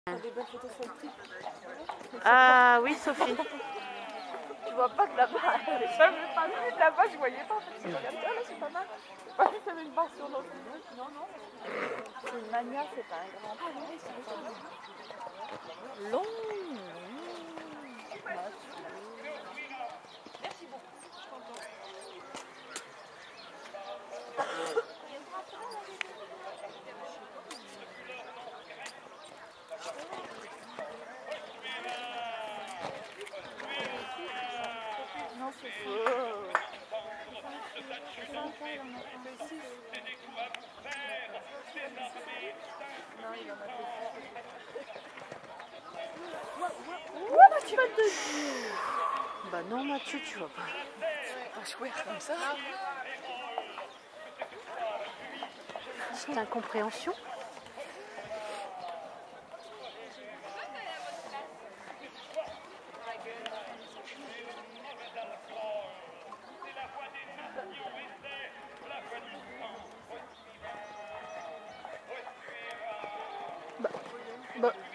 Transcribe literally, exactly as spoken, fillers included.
Des belles photos sur le trip. Ah oui, Sophie. Tu vois pas que là-bas, j'avais pas vu là-bas, je voyais pas en fait. Je regarde, ah là c'est pas mal. J'ai pas vu qu'il y avait une barre sur l'autre. Non, non, c'est une mania, c'est pas un grand pas. Long. Merci beaucoup, je suis contente. Non, c'est faux. Non, il en a fait Ouah, Mathieu. Bah non, Mathieu, tu vas pas. pas jouer comme ça. C'est incompréhension. Bah, bah.